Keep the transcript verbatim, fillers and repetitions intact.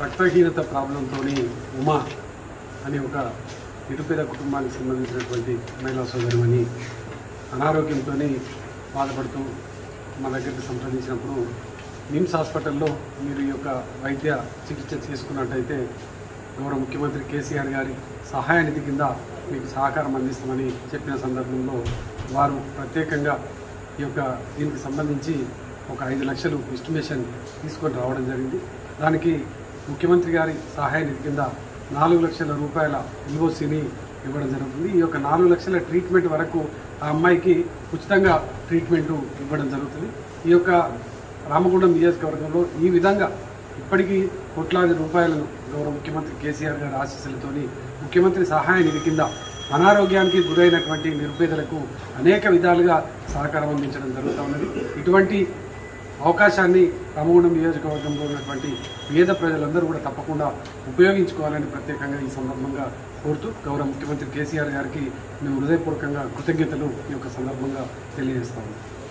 రక్తహీనత ప్రాబ్లంతో ఉమా అనే ఒక నిరుపేద కుటుంబానికి సంబంధించినటువంటి మహిళా సోదరిమణి అనారోగ్యంతో బాధపడుతూ మా దగ్గరికి సంప్రదించినప్పుడు నిమ్స్ హాస్పిటల్లో మీరు ఈ యొక్క వైద్య చికిత్స చేసుకున్నట్టయితే గౌరవ ముఖ్యమంత్రి కేసీఆర్ గారి సహాయ నిధి కింద మీకు సహకారం అందిస్తామని చెప్పిన సందర్భంలో వారు ప్రత్యేకంగా ఈ యొక్క దీనికి సంబంధించి ఒక ఐదు లక్షలు ఎస్టిమేషన్ తీసుకొని రావడం జరిగింది. దానికి ముఖ్యమంత్రి గారి సహాయ నిధి కింద నాలుగు లక్షల రూపాయల ఎల్ఓసిని ఇవ్వడం జరుగుతుంది. ఈ యొక్క నాలుగు లక్షల ట్రీట్మెంట్ వరకు ఆ అమ్మాయికి ఉచితంగా ట్రీట్మెంటు ఇవ్వడం జరుగుతుంది. ఈ యొక్క రామగుండం నియోజకవర్గంలో ఈ విధంగా ఇప్పటికీ కోట్లాది రూపాయలను గౌరవ ముఖ్యమంత్రి కేసీఆర్ గారి ఆశీస్సులతోని ముఖ్యమంత్రి సహాయ నిధి కింద అనారోగ్యానికి గురైనటువంటి నిరుపేదలకు అనేక విధాలుగా సహకారం అందించడం జరుగుతూ ఉన్నది. ఇటువంటి అవకాశాన్ని రామగుండం నియోజకవర్గంలో ఉన్నటువంటి పేద ప్రజలందరూ కూడా తప్పకుండా ఉపయోగించుకోవాలని ప్రత్యేకంగా ఈ సందర్భంగా కోరుతూ గౌరవ ముఖ్యమంత్రి కేసీఆర్ గారికి మేము హృదయపూర్వకంగా కృతజ్ఞతలు ఈ యొక్క సందర్భంగా తెలియజేస్తాము.